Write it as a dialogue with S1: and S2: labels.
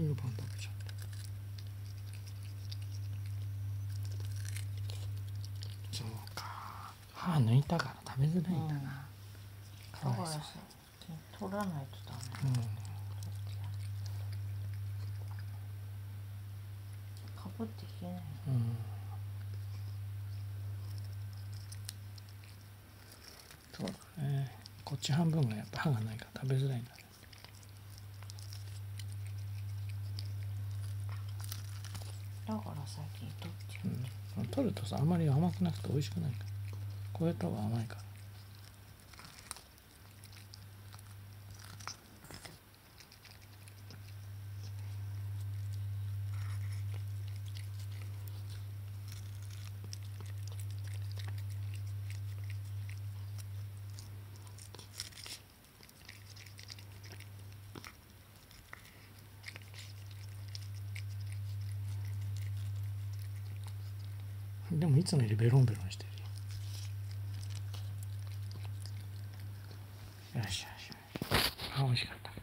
S1: ぐパン食べちゃった。そうか、歯抜いたから食べづらいんだな、かわいそう。
S2: 取らないとダメ。かぶっていけない。
S1: そうだね、こっち半分がやっぱ歯がないから食べづらいんだね。
S2: だから最近取っちゃ
S1: う取るとさ、あまり甘くなくて美味しくないから、こうやった方が甘いから。でもいつもよりベロンベロンしてるよ。よしよし。あ、美味しかった。